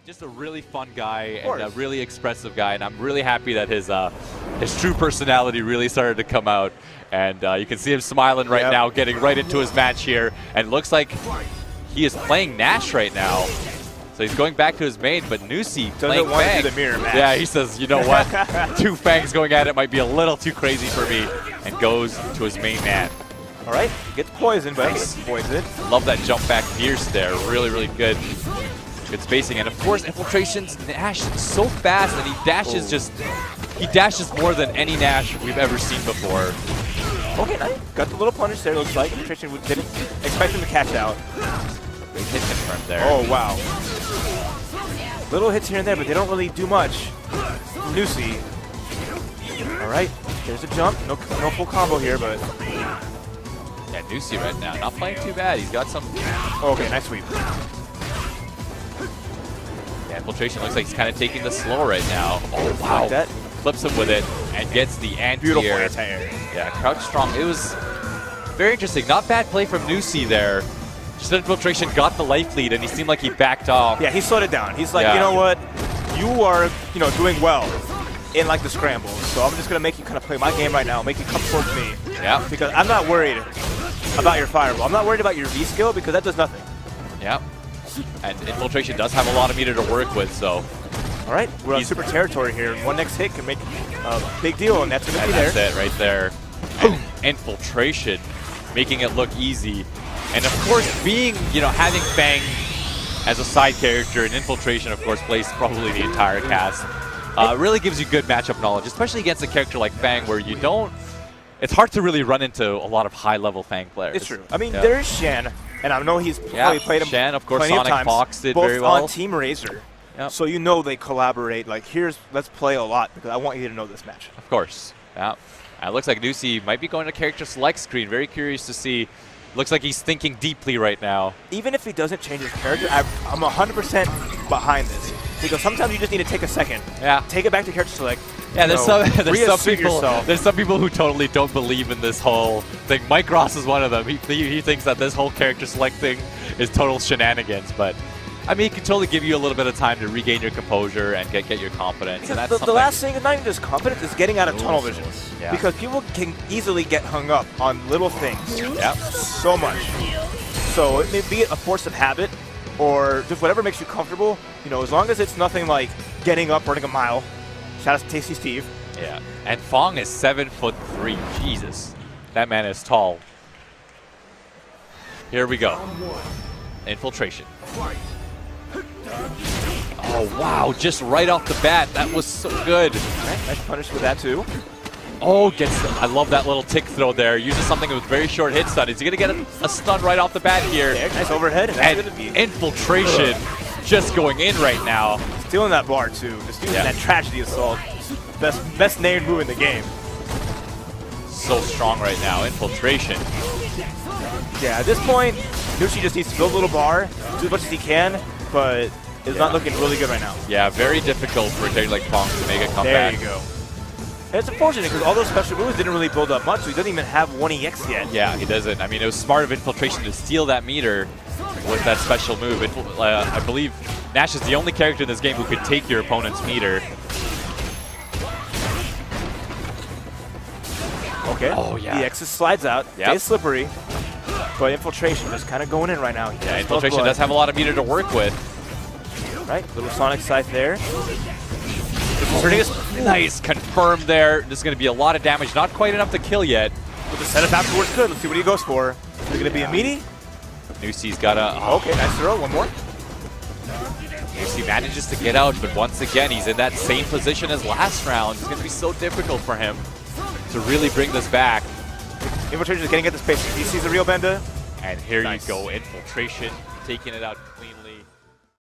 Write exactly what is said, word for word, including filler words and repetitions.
Just a really fun guy and a really expressive guy, and I'm really happy that his uh, his true personality really started to come out. And uh, you can see him smiling right yep. now, getting right into his match here. And it looks like he is playing Nash right now. So he's going back to his main, but Nusi playing want Fang. to do the mirror match. Yeah, he says, you know what? Two Fangs going at it might be a little too crazy for me, and goes to his main man. All right, gets poisoned, but gets poisoned. Love that jump back Fierce there. Really, really good. Good spacing, and of course, Infiltration's Nash is so fast, and he dashes oh. just, he dashes more than any Nash we've ever seen before. Okay, nice. Got the little punish there, looks like. Infiltration didn't expect him to catch out. Big hit confirmed there. Oh, wow. Little hits here and there, but they don't really do much. Nusi. All right, there's a jump. No, no full combo here, but... Yeah, Nusi right now, not playing too bad. He's got some... Oh, okay, nice sweep. Yeah, Infiltration looks like he's kind of taking the slow right now. Oh, wow. Like that. Flips him with it and gets the anti-air. Beautiful anti-air. Yeah, crouch strong. It was very interesting. Not bad play from Nusi there. Just Infiltration got the life lead, and he seemed like he backed off. Yeah, he slowed it down. He's like, yeah. you know what? You are, you know, doing well in like the scrambles. So I'm just gonna make you kind of play my game right now, make you come towards me. Yeah. Because I'm not worried about your fireball. I'm not worried about your V skill because that does nothing. Yeah. And Infiltration does have a lot of meter to work with, so. All right, we're on super territory here. One next hit can make a big deal, and that's gonna and be that's there. That's it right there. And Infiltration, making it look easy. And of course, being, you know, having Fang as a side character and Infiltration, of course, plays probably the entire cast. Uh, really gives you good matchup knowledge, especially against a character like Fang, where you don't. It's hard to really run into a lot of high-level Fang players. It's true. I mean, yeah. there's Shen, and I know he's yeah, probably played him Shen, of course, plenty Sonic of times, Fox did both very well on Team Razor. Yep. So you know they collaborate. Like, here's let's play a lot because I want you to know this match. Of course. Yeah. And it looks like Nusi might be going to character select screen. Very curious to see. Looks like he's thinking deeply right now. Even if he doesn't change his character, I, I'm one hundred percent behind this. Because sometimes you just need to take a second. Yeah. Take it back to character select. Yeah, there's know, some there's some people yourself. there's some people who totally don't believe in this whole thing. Mike Ross is one of them. He he, he thinks that this whole character select thing is total shenanigans, but I mean, it can totally give you a little bit of time to regain your composure and get get your confidence. And that's the, the last thing is not even just confidence, is getting out of tunnel vision. Yeah. Because people can easily get hung up on little things. Yep. So much. So it may be a force of habit or just whatever makes you comfortable, you know, as long as it's nothing like getting up, running a mile. Shout out to Tasty Steve. Yeah. And Fong is seven foot three. Jesus. That man is tall. Here we go. Infiltration. Oh, wow. Just right off the bat. That was so good. Right, nice punish with that, too. Oh, gets. I love that little tick throw there. Uses something with very short hit stun. Is he going to get a, a stun right off the bat here? Yeah, nice overhead. And, and that's gonna be Infiltration just going in right now. Stealing that bar, too. Just using yeah. that tragedy assault. Best, best named move in the game. So strong right now. Infiltration. Yeah, at this point, Nusi just needs to build a little bar, do as much as he can, but it's yeah. not looking really good right now. Yeah, very difficult for a character like Fong to make a comeback. There you go. And it's unfortunate because all those special moves didn't really build up much, so he doesn't even have one E X yet. Yeah, he doesn't. I mean, it was smart of Infiltration to steal that meter with that special move. It, uh, I believe Nash is the only character in this game who could take your opponent's meter. Okay. Oh, yeah. E X slides out, yep. stays slippery, but Infiltration just kind of going in right now. He yeah, Infiltration does have a lot of meter to work with. Right, little Sonic Scythe there. Nice, confirmed there. This is going to be a lot of damage. Not quite enough to kill yet. But the setup afterwards good. Let's see what he goes for. Is it going to be a meaty? Nusi's got a... Oh. Okay, nice throw. One more. Nusi manages to get out, but once again, he's in that same position as last round. It's going to be so difficult for him to really bring this back. Infiltration is getting at the space. He sees the real Benda. And here nice. you go. Infiltration taking it out cleanly.